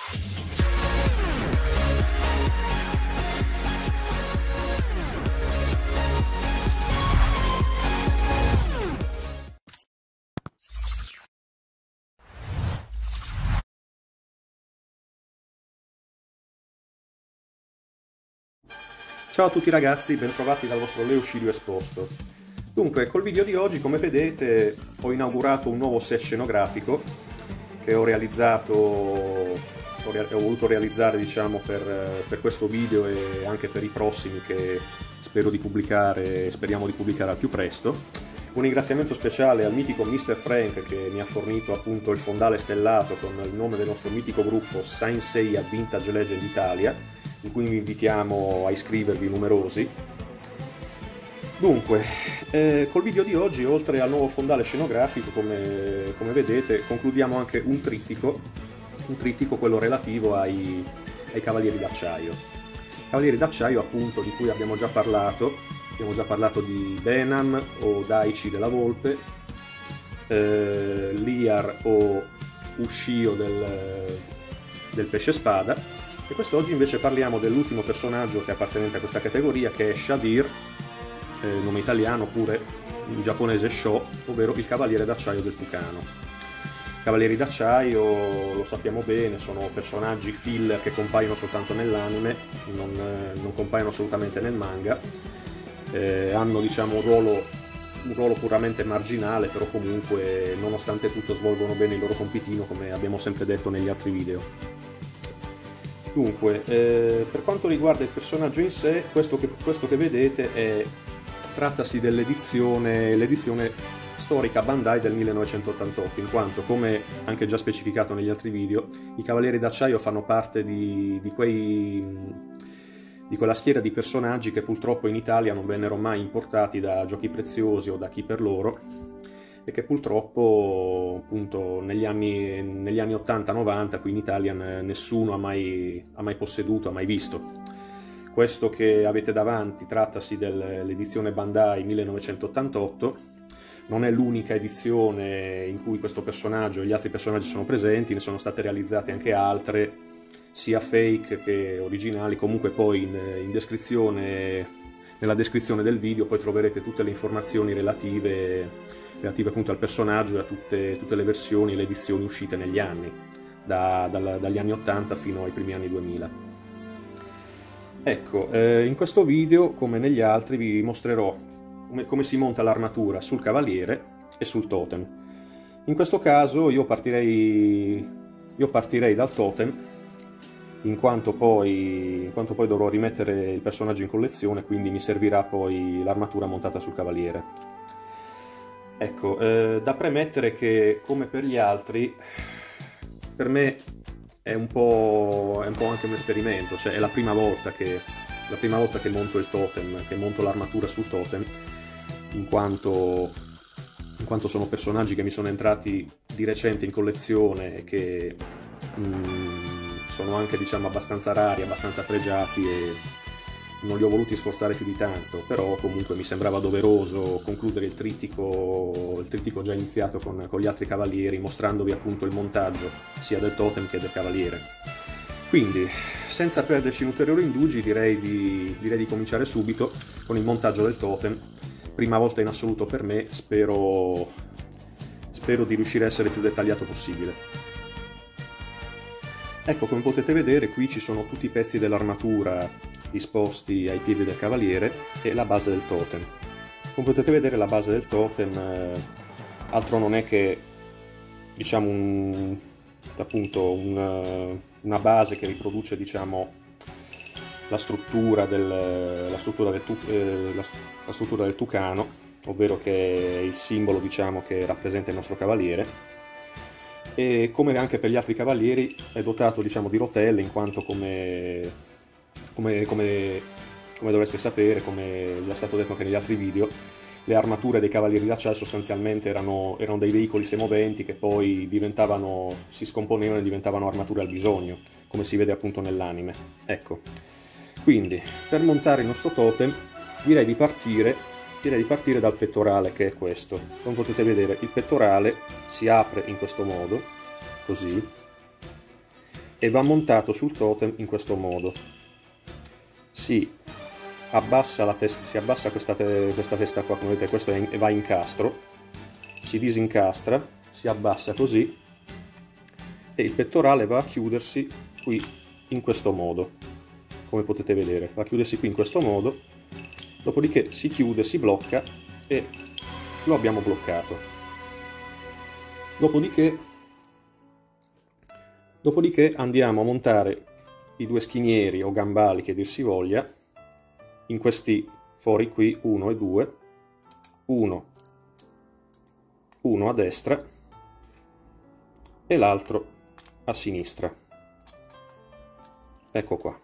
Ciao a tutti ragazzi, bentrovati dal vostro Leo Scilio Esposto. Dunque, col video di oggi, come vedete, ho inaugurato un nuovo set scenografico che ho voluto realizzare, diciamo, per questo video e anche per i prossimi che speriamo di pubblicare al più presto. Un ringraziamento speciale al mitico Mr. Frank che mi ha fornito appunto il fondale stellato con il nome del nostro mitico gruppo Saint Seiya Vintage Legend Italia, in cui vi invitiamo a iscrivervi numerosi. Dunque, col video di oggi, oltre al nuovo fondale scenografico, come vedete, concludiamo anche un trittico, quello relativo ai Cavalieri d'Acciaio. Cavalieri d'Acciaio, appunto, di cui abbiamo già parlato di Benham o Daichi della Volpe, Liar o Ushio del Pesce Spada. E quest'oggi invece parliamo dell'ultimo personaggio che è appartenente a questa categoria, che è Shadir, nome italiano, oppure in giapponese Sho, ovvero il Cavaliere d'Acciaio del Tucano. Cavalieri d'Acciaio, lo sappiamo bene, sono personaggi filler che compaiono soltanto nell'anime, non compaiono assolutamente nel manga. Hanno, diciamo, un ruolo puramente marginale, però comunque nonostante tutto svolgono bene il loro compitino, come abbiamo sempre detto negli altri video. Dunque, per quanto riguarda il personaggio in sé, questo che vedete trattasi l'edizione storica Bandai del 1988, in quanto, come anche già specificato negli altri video, i Cavalieri d'Acciaio fanno parte di quella schiera di personaggi che purtroppo in Italia non vennero mai importati da Giochi Preziosi o da Chi per Loro, e che purtroppo appunto negli anni 80-90 qui in Italia nessuno ha mai posseduto, ha mai visto. Questo che avete davanti trattasi dell'edizione Bandai 1988, non è l'unica edizione in cui questo personaggio e gli altri personaggi sono presenti, ne sono state realizzate anche altre, sia fake che originali. Comunque poi in descrizione, nella descrizione del video, poi troverete tutte le informazioni relative appunto al personaggio e a tutte le versioni e le edizioni uscite negli anni, dagli anni 80 fino ai primi anni 2000. Ecco, in questo video, come negli altri, vi mostrerò come si monta l'armatura sul cavaliere e sul totem. In questo caso io partirei dal totem, in quanto poi dovrò rimettere il personaggio in collezione, quindi mi servirà poi l'armatura montata sul cavaliere. Ecco, da premettere che, come per gli altri, per me è un po' anche un esperimento, cioè è la prima volta che monto il totem, che monto l'armatura sul totem, in quanto sono personaggi che mi sono entrati di recente in collezione e che sono anche, diciamo, abbastanza rari, abbastanza pregiati, e non li ho voluti sforzare più di tanto, però comunque mi sembrava doveroso concludere il trittico già iniziato con gli altri cavalieri, mostrandovi appunto il montaggio sia del totem che del cavaliere. Quindi, senza perderci in ulteriori indugi, direi di cominciare subito con il montaggio del totem. Prima volta in assoluto per me, spero di riuscire a essere il più dettagliato possibile. Ecco, come potete vedere, qui ci sono tutti i pezzi dell'armatura disposti ai piedi del cavaliere e la base del totem. Come potete vedere, la base del totem altro non è che, diciamo, una base che riproduce, diciamo, la struttura del tucano, ovvero che è il simbolo, diciamo, che rappresenta il nostro cavaliere. E come anche per gli altri cavalieri è dotato, diciamo, di rotelle, in quanto come dovreste sapere, come è già stato detto anche negli altri video, le armature dei Cavalieri d'Acciaio sostanzialmente erano dei veicoli semoventi che poi si scomponevano e diventavano armature al bisogno, come si vede appunto nell'anime. Ecco, quindi per montare il nostro totem direi di partire dal pettorale, che è questo. Come potete vedere, il pettorale si apre in questo modo, così, e va montato sul totem in questo modo. Si abbassa questa testa qua, come vedete, questo va in incastro, si disincastra, si abbassa così e il pettorale va a chiudersi qui in questo modo, come potete vedere, va a chiudersi qui in questo modo, dopodiché si chiude, si blocca e lo abbiamo bloccato. Dopodiché andiamo a montare i due schinieri o gambali, che dir si voglia, in questi fori qui, 1 e 2, uno a destra e l'altro a sinistra. Ecco qua.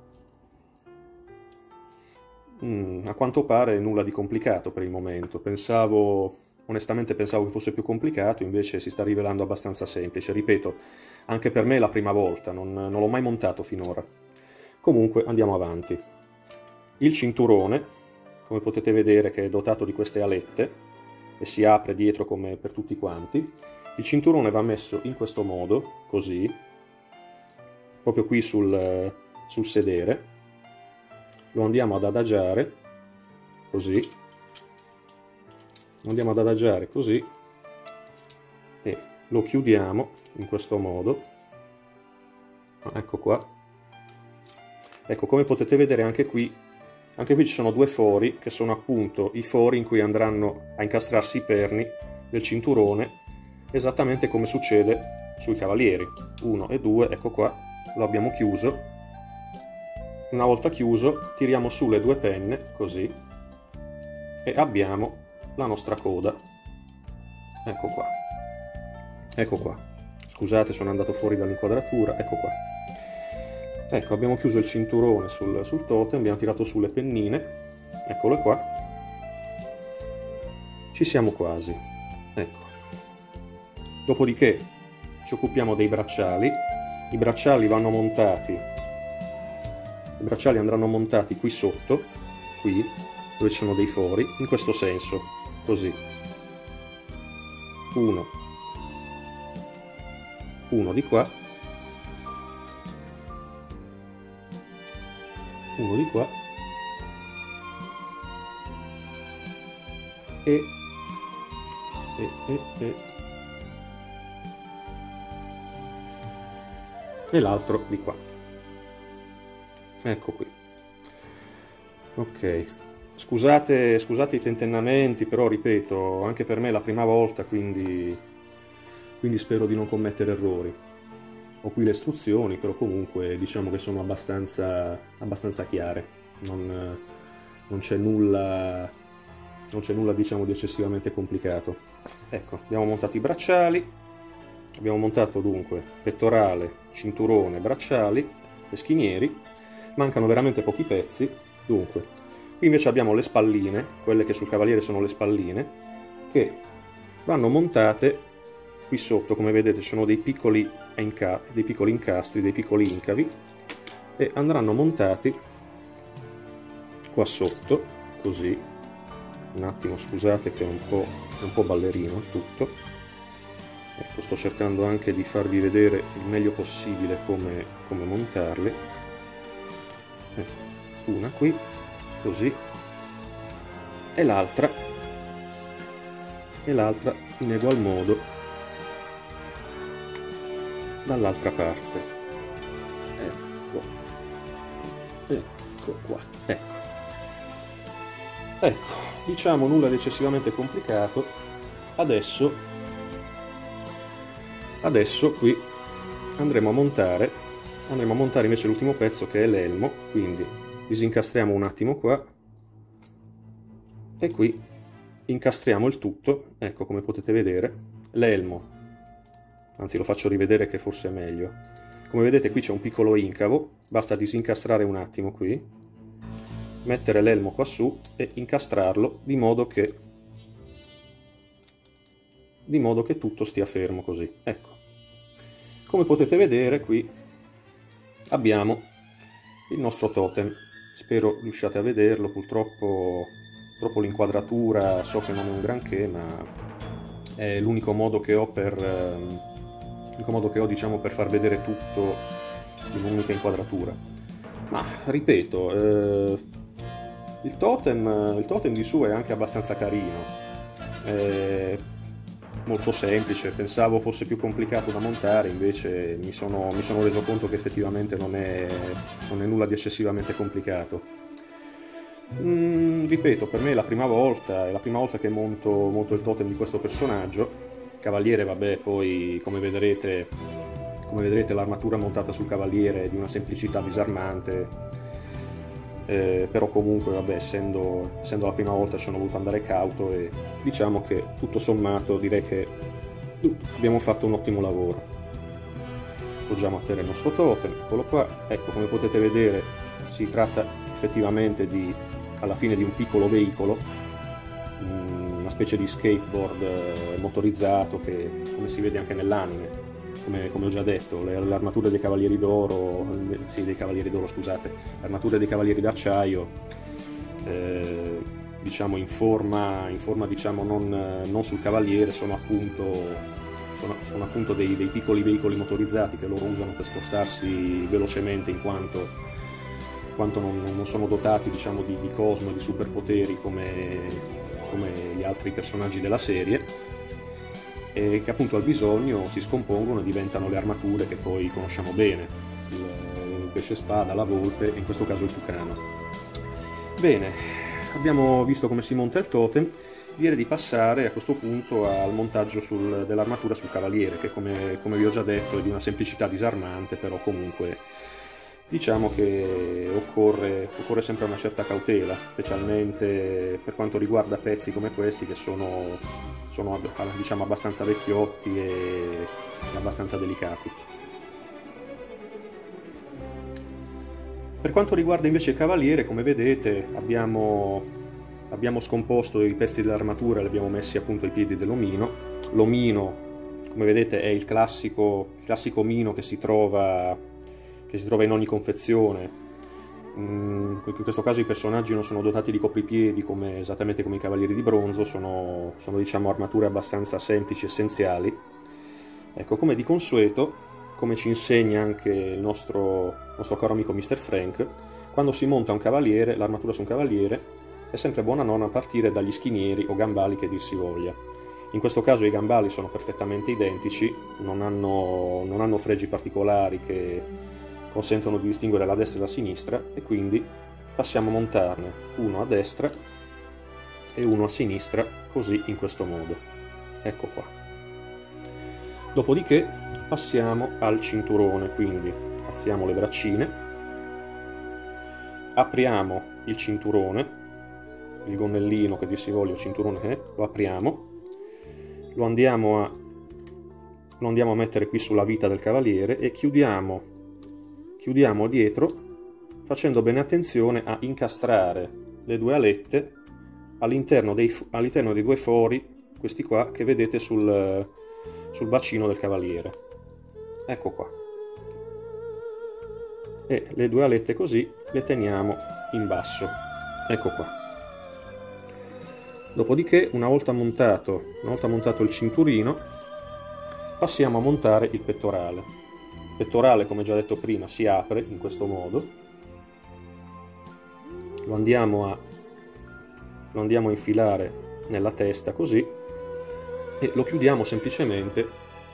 A quanto pare nulla di complicato per il momento. Onestamente pensavo che fosse più complicato, invece si sta rivelando abbastanza semplice. Ripeto, anche per me è la prima volta, non l'ho mai montato finora. Comunque andiamo avanti. Il cinturone, come potete vedere, che è dotato di queste alette e si apre dietro come per tutti quanti. Il cinturone va messo in questo modo, così, proprio qui sul sedere. Lo andiamo ad adagiare, così. Lo andiamo ad adagiare così e lo chiudiamo in questo modo. Ecco qua. Ecco, come potete vedere anche qui ci sono due fori, che sono appunto i fori in cui andranno a incastrarsi i perni del cinturone, esattamente come succede sui cavalieri. 1 e 2, ecco qua, lo abbiamo chiuso. Una volta chiuso, tiriamo su le due penne, così, e abbiamo la nostra coda. Ecco qua. Ecco qua. Scusate, sono andato fuori dall'inquadratura. Ecco qua. Ecco, abbiamo chiuso il cinturone sul totem, abbiamo tirato su le pennine. Eccole qua. Ci siamo quasi. Ecco. Dopodiché ci occupiamo dei bracciali. I bracciali vanno montati. I bracciali andranno montati qui sotto, qui, dove ci sono dei fori, in questo senso, così. Uno di qua, uno di qua e l'altro di qua. Ecco qui. Ok. Scusate i tentennamenti, però ripeto, anche per me è la prima volta, quindi spero di non commettere errori. Ho qui le istruzioni, però comunque diciamo che sono abbastanza chiare. Non c'è nulla diciamo di eccessivamente complicato. Ecco, abbiamo montato i bracciali, abbiamo montato dunque pettorale, cinturone, bracciali e schinieri. Mancano veramente pochi pezzi, dunque qui invece abbiamo le spalline, quelle che sul cavaliere sono le spalline, che vanno montate qui sotto. Come vedete ci sono dei piccoli incastri, dei piccoli incavi, e andranno montati qua sotto, così. Un attimo, scusate che è un po' ballerino tutto. Ecco, sto cercando anche di farvi vedere il meglio possibile come montarli. Una qui, così, e l'altra in egual modo dall'altra parte. Ecco qua, ecco, diciamo nulla di eccessivamente complicato. Adesso qui andremo a montare invece l'ultimo pezzo, che è l'elmo, quindi disincastriamo un attimo qua e qui incastriamo il tutto. Ecco, come potete vedere l'elmo, anzi lo faccio rivedere che forse è meglio. Come vedete qui c'è un piccolo incavo, basta disincastrare un attimo qui, mettere l'elmo qua su e incastrarlo di modo che tutto stia fermo così. Ecco, come potete vedere qui abbiamo il nostro totem. Spero riusciate a vederlo. Purtroppo l'inquadratura so che non è un granché, ma è l'unico modo che ho diciamo per far vedere tutto in un'unica inquadratura. Ma ripeto, il totem di su è anche abbastanza carino, è molto semplice, pensavo fosse più complicato da montare, invece mi sono reso conto che effettivamente non è nulla di eccessivamente complicato. Ripeto, per me è la prima volta che monto il totem di questo personaggio. Cavaliere, vabbè, poi come vedrete l'armatura montata sul cavaliere è di una semplicità disarmante, però comunque, vabbè, essendo la prima volta sono voluto andare cauto e diciamo che tutto sommato direi che abbiamo fatto un ottimo lavoro. Appoggiamo a terra il nostro totem, eccolo qua. Ecco, come potete vedere si tratta effettivamente alla fine di un piccolo veicolo, una specie di skateboard motorizzato che, come si vede anche nell'anime, come ho già detto, le armature dei Cavalieri d'Oro, scusate, le armature dei Cavalieri d'Acciaio, diciamo in forma diciamo non sul Cavaliere, sono appunto dei piccoli veicoli motorizzati che loro usano per spostarsi velocemente, in quanto non sono dotati, diciamo, di cosmo e di superpoteri come gli altri personaggi della serie, e che appunto al bisogno si scompongono e diventano le armature che poi conosciamo bene, il pesce spada, la volpe e in questo caso il tucano. Bene, abbiamo visto come si monta il totem, direi di passare a questo punto al montaggio dell'armatura sul cavaliere, che come vi ho già detto è di una semplicità disarmante, però comunque diciamo che occorre sempre una certa cautela, specialmente per quanto riguarda pezzi come questi che sono diciamo abbastanza vecchiotti e abbastanza delicati. Per quanto riguarda invece il cavaliere, come vedete abbiamo scomposto i pezzi dell'armatura e li abbiamo messi appunto ai piedi dell'omino. L'omino, come vedete, è il classico omino che si trova in ogni confezione. In questo caso i personaggi non sono dotati di copripiedi esattamente come i Cavalieri di Bronzo, sono diciamo armature abbastanza semplici, essenziali. Ecco, come di consueto, come ci insegna anche il nostro caro amico Mr. Frank, quando si monta un cavaliere, l'armatura su un cavaliere, è sempre buona nonna partire dagli schinieri o gambali che dir si voglia. In questo caso i gambali sono perfettamente identici, non hanno fregi particolari che consentono di distinguere la destra e la sinistra, e quindi passiamo a montarne uno a destra e uno a sinistra, così, in questo modo. Ecco qua. Dopodiché passiamo al cinturone, quindi alziamo le braccine, apriamo il cinturone, il gonnellino che dir si voglia, il cinturone lo apriamo, lo andiamo a mettere qui sulla vita del cavaliere e chiudiamo dietro, facendo bene attenzione a incastrare le due alette all'interno dei due fori, questi qua, che vedete sul bacino del cavaliere. Ecco qua. E le due alette così le teniamo in basso. Ecco qua. Dopodiché, una volta montato il cinturino, passiamo a montare il pettorale. Il pettorale, come già detto prima, si apre in questo modo, lo andiamo a infilare nella testa così e lo chiudiamo semplicemente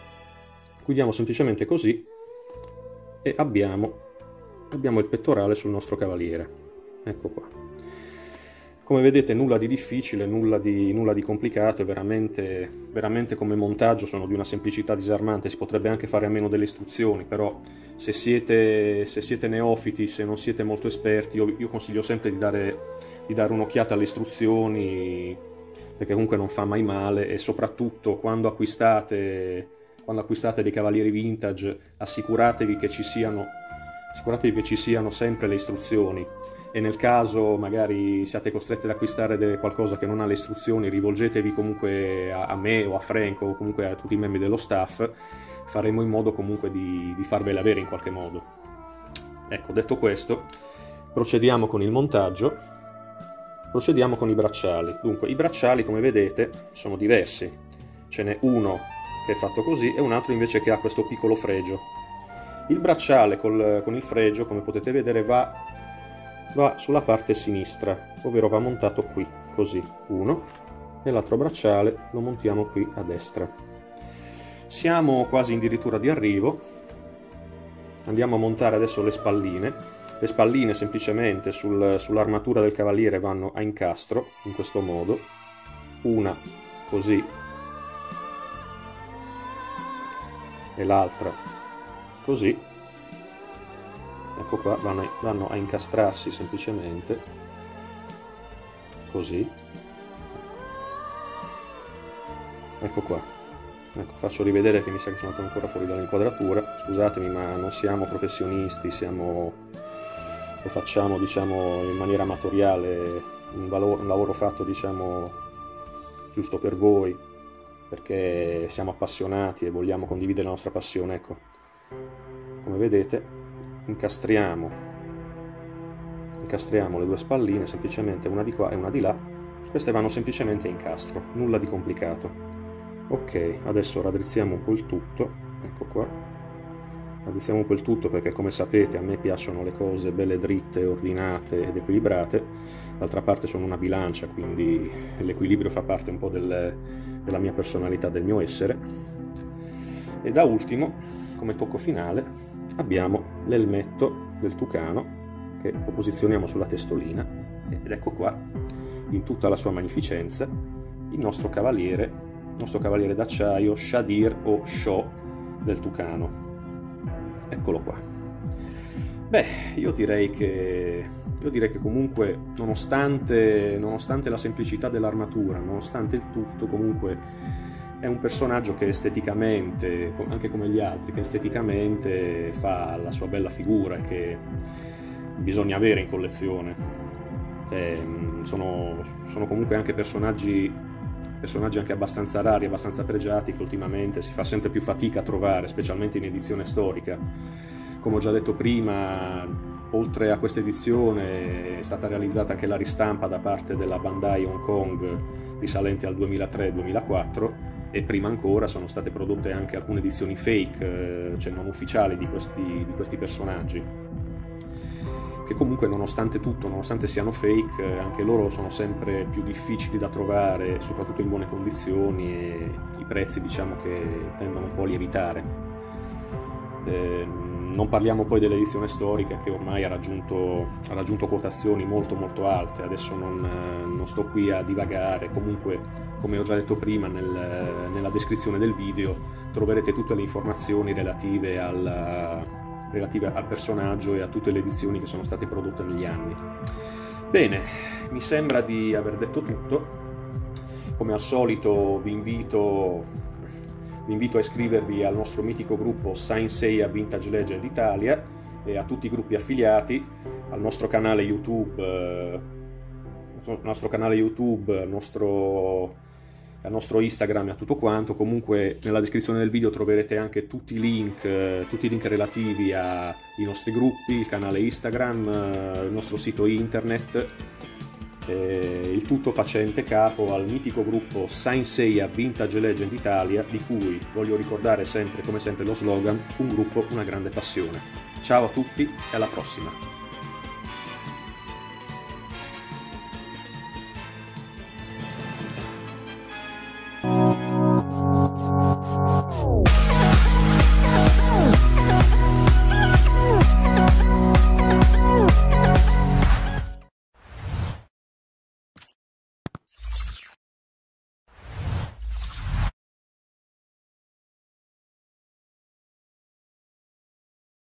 così, e abbiamo il pettorale sul nostro cavaliere. Ecco qua. Come vedete, nulla di difficile, nulla di complicato, è veramente come montaggio sono di una semplicità disarmante. Si potrebbe anche fare a meno delle istruzioni, però se siete neofiti, se non siete molto esperti, io consiglio sempre di dare un'occhiata alle istruzioni, perché comunque non fa mai male, e soprattutto quando acquistate dei cavalieri vintage assicuratevi che ci siano sempre le istruzioni. E nel caso magari siate costretti ad acquistare qualcosa che non ha le istruzioni, rivolgetevi comunque a me o a Frank o comunque a tutti i membri dello staff, faremo in modo comunque di farvele avere in qualche modo. Ecco, detto questo, procediamo con il montaggio, procediamo con i bracciali. Dunque, i bracciali, come vedete, sono diversi, ce n'è uno che è fatto così e un altro invece che ha questo piccolo fregio. Il bracciale con il fregio, come potete vedere, va sulla parte sinistra, ovvero va montato qui, così, uno, e l'altro bracciale lo montiamo qui a destra. Siamo quasi addirittura di arrivo. Andiamo a montare adesso le spalline. Le spalline semplicemente sull'armatura del cavaliere vanno a incastro, in questo modo, una così e l'altra così. Ecco qua, vanno a incastrarsi semplicemente, così. Ecco qua. Ecco, faccio rivedere che mi sa che sono ancora fuori dall'inquadratura. Scusatemi, ma non siamo professionisti, lo facciamo, diciamo, in maniera amatoriale, un lavoro fatto, diciamo, giusto per voi, perché siamo appassionati e vogliamo condividere la nostra passione. Ecco, come vedete, incastriamo le due spalline, semplicemente una di qua e una di là. Queste vanno semplicemente a incastro, nulla di complicato. Ok, adesso raddrizziamo un po' il tutto, ecco qua, raddrizziamo un po' il tutto perché, come sapete, a me piacciono le cose belle dritte, ordinate ed equilibrate. D'altra parte sono una bilancia, quindi l'equilibrio fa parte un po' della mia personalità, del mio essere. E da ultimo, come tocco finale, abbiamo l'elmetto del tucano che lo posizioniamo sulla testolina, ed ecco qua, in tutta la sua magnificenza, il nostro cavaliere d'acciaio Shadir o Sho del tucano. Eccolo qua. Beh, io direi che comunque, nonostante la semplicità dell'armatura, nonostante il tutto, comunque è un personaggio che esteticamente, anche come gli altri, che esteticamente fa la sua bella figura e che bisogna avere in collezione. Sono comunque anche personaggi anche abbastanza rari, abbastanza pregiati, che ultimamente si fa sempre più fatica a trovare, specialmente in edizione storica. Come ho già detto prima, oltre a questa edizione è stata realizzata anche la ristampa da parte della Bandai Hong Kong, risalente al 2003-2004, e prima ancora sono state prodotte anche alcune edizioni fake, cioè non ufficiali, di questi personaggi, che comunque, nonostante tutto, nonostante siano fake, anche loro sono sempre più difficili da trovare, soprattutto in buone condizioni, e i prezzi, diciamo, che tendono un po' a lievitare. Non parliamo poi dell'edizione storica, che ormai ha raggiunto quotazioni molto molto alte. Adesso non sto qui a divagare. Comunque, come ho già detto prima, nella descrizione del video troverete tutte le informazioni relative al personaggio e a tutte le edizioni che sono state prodotte negli anni. Bene, mi sembra di aver detto tutto. Come al solito vi invito a iscrivervi al nostro mitico gruppo Saint Seiya Vintage Legend Italia e a tutti i gruppi affiliati, al nostro canale YouTube, al nostro Instagram e a tutto quanto. Comunque nella descrizione del video troverete anche tutti i link relativi ai nostri gruppi, il canale Instagram, il nostro sito internet, il tutto facente capo al mitico gruppo Saint Seiya Vintage Legend Italia, di cui voglio ricordare sempre, come sempre, lo slogan: un gruppo, una grande passione. Ciao a tutti e alla prossima!